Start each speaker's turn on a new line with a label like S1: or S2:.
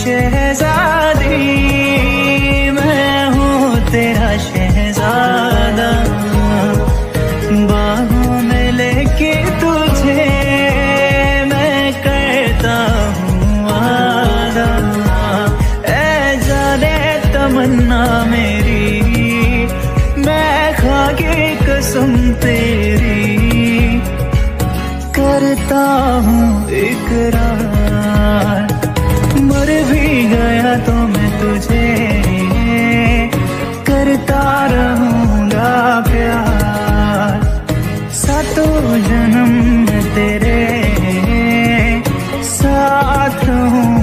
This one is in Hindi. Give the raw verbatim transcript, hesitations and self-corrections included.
S1: शहजादी, मैं हूँ तेरा शहजादा। बाहों में लेके तुझे मैं करता हूँ वादा। ऐ जाने तमन्ना मेरी, मैं खा के कसम तेरी करता हूँ इकरार। मर भी गया तो मैं तुझे करता रहूंगा प्यार। सातों जन्म में तेरे साथ रहूं